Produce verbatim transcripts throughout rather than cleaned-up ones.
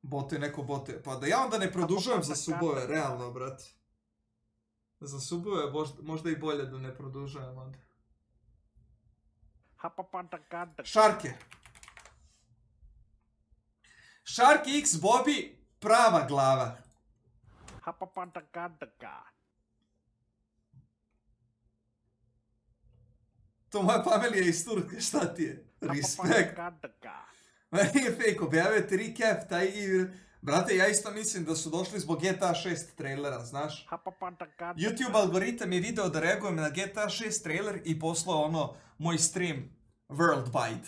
Bote, neko bote. Pa da ja onda ne produžujem za subove, realno, brate. Za subove možda i bolje da ne produžujem onda. Šarke. Šarke X Bobby, prava glava. To moja familija iz Turke, šta ti je? Respekt. Meni je fake, objavio ti recap, taj i... Brate, ja isto mislim da su došli zbog G T A šest trailera, znaš? YouTube algoritam je video da reagujem na G T A šest trailer i poslao ono, moj stream, Worldwide.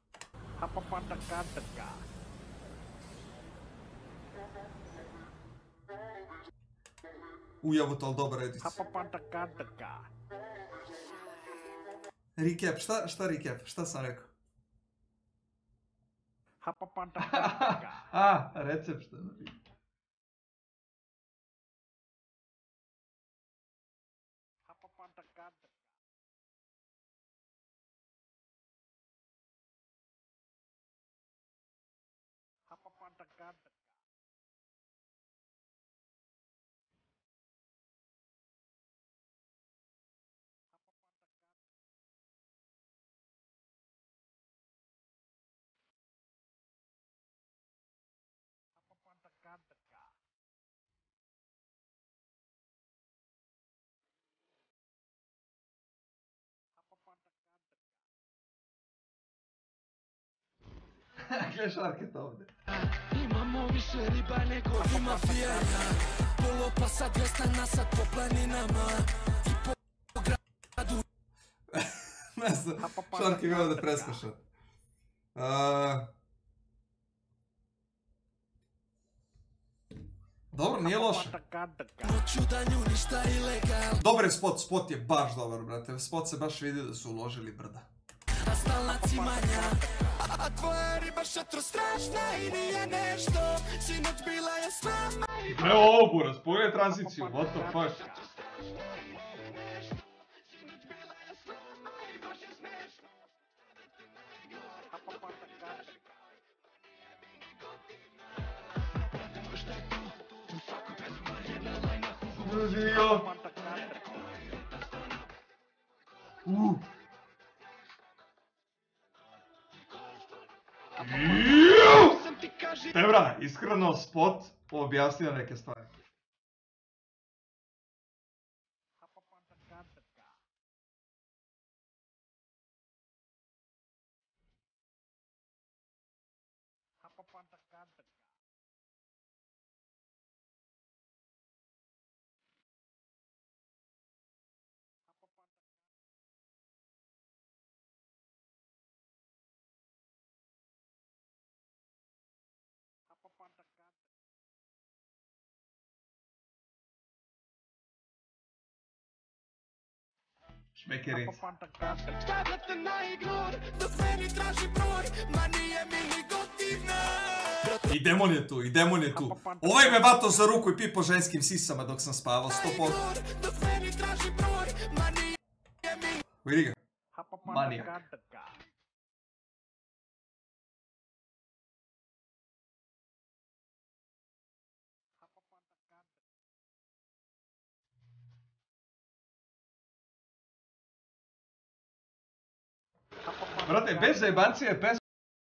Ujavu to, ali dobar edit. Recap, šta, šta recap? Šta sam rekao? A, recept šta napisao. Gle šarket ovdje. Imamo više riba nego ima fijanja. Polopa sa dvesta na sat po planinama. I po gradu. Ne znam, šarke ga ovdje preskašat. Dobro, nije loše. Dobar je spot, spot je baš dobar, brate. Spot se baš vidi da su uložili brda. A tvoja riba šatro strašna i nije nešto. Sinoć bila je s nama i... Gle ovo buraz, pogledaj tranziciju, what the fuck. Živio. Uuuu. Tebra, iskreno spot objasnio neke stvari. Šmekeric. I demon je tu, i demon je tu. Ovaj me vato za ruku i pipo ženskim sisama dok sam spavao, sto posto. Vidi ga. Manijak. Brate, bez zajebancije pesme...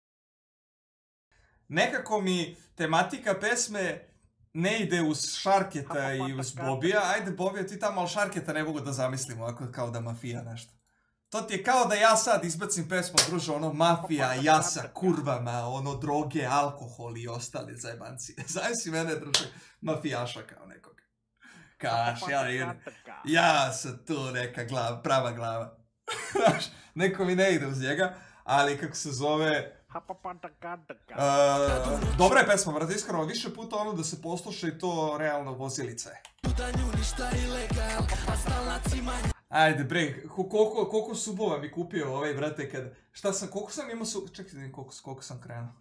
Nekako mi tematika pesme ne ide uz Šarketa i uz Bobija. Ajde Bobija ti tamo, ali Šarketa ne mogu da zamislim ovako kao da mafija nešto. To ti je kao da ja sad izbacim pesmu, druže, ono mafija, jasa, kurvama, ono droge, alkohol i ostale zajebancije. Zamisli mene, druže, mafijaša kao nekoga. Kaš, ja, ja sam tu neka glava, prava glava. Znaš, neko mi ne ide uz njega, ali kako se zove... Dobra je pesma, brate, iskreno, više puta ono da se posluša i to realno vozilica je. Ajde bre, koliko subova mi kupio ovaj, brate, kad... Šta sam, koliko sam imao su... Čekaj da vidim koliko sam krenuo.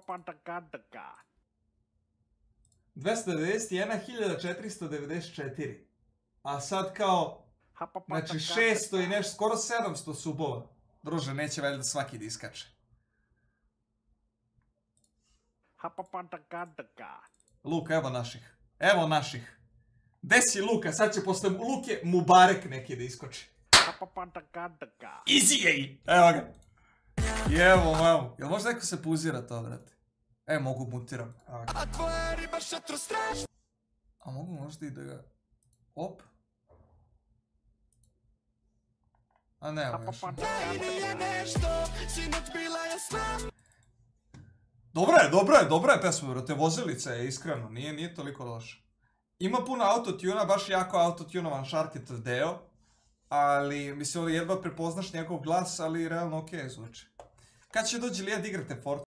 dvesta devedeset jedna hiljada četiristo devedeset četiri. A sad kao... Znači šesto i nešto, skoro sedamsto subova. Druže, neće valjda svaki da iskače. Luka, evo naših. Evo naših. Desi Luka, sad će posle Luke Mubarek neki da iskoči. Easy jej! Evo ga. I evo, evo. Jel možda neko se puzira to, brate? E, mogu mutiram. A mogu možda i da ga... Op. A ne, evo još. Dobra je, dobra je, dobra je pesma, brate. Vozilica je, iskreno. Nije, nije toliko loša. Ima puno autotuna, baš jako autotunovan Sharkit deo. Ali, mislim, jedva prepoznaš njegov glas, ali realno okej zvuči. Kad će dođi Lija da igrate Fortnite?